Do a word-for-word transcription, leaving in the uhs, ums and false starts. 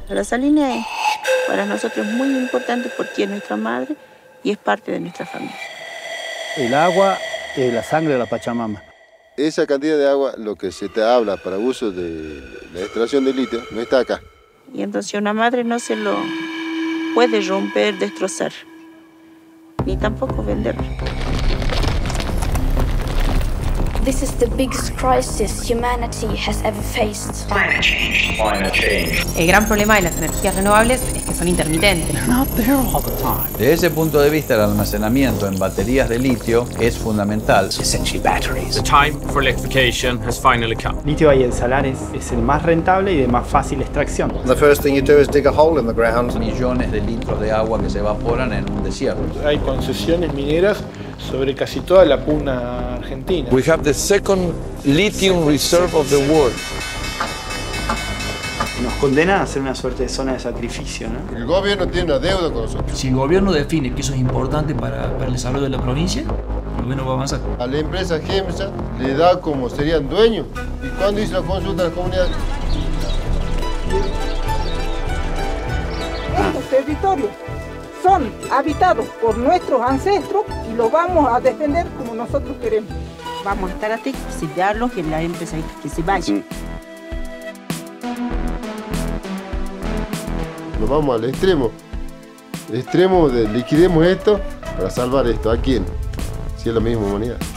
La salina es, para nosotros es muy importante porque es nuestra madre y es parte de nuestra familia. El agua es la sangre de la Pachamama. Esa cantidad de agua, lo que se te habla para uso de la extracción de litio, no está acá. Y entonces una madre no se lo puede romper, destrozar, ni tampoco vender. This is the biggest crisis humanity has ever faced. Climate change. Climate change. El gran problema de las energías renovables es que son intermitentes. Desde ese punto de vista, el almacenamiento en baterías de litio es fundamental. Essentially batteries. The time for electrification has finally come. Litio ahí en salares es el más rentable y de más fácil extracción. The first thing you do is dig a hole in the ground. Millones de litros de agua que se evaporan en un desierto. Hay concesiones mineras sobre casi toda la puna argentina. We have the second lithium reserve of the world. Nos condenan a ser una suerte de zona de sacrificio, ¿no? El gobierno tiene una deuda con nosotros. Si el gobierno define que eso es importante para, para el desarrollo de la provincia, el gobierno va a avanzar. A la empresa GEMSA le da como serían dueños. ¿Y cuándo hizo la consulta a la comunidad? Estos territorios son habitados por nuestros ancestros y los vamos a defender como nosotros queremos. Vamos a estar hasta exiliarlos, que la empresa que se vaya. Mm. Nos vamos al extremo. El extremo de liquidemos esto para salvar esto. ¿A quién? Si es la misma humanidad.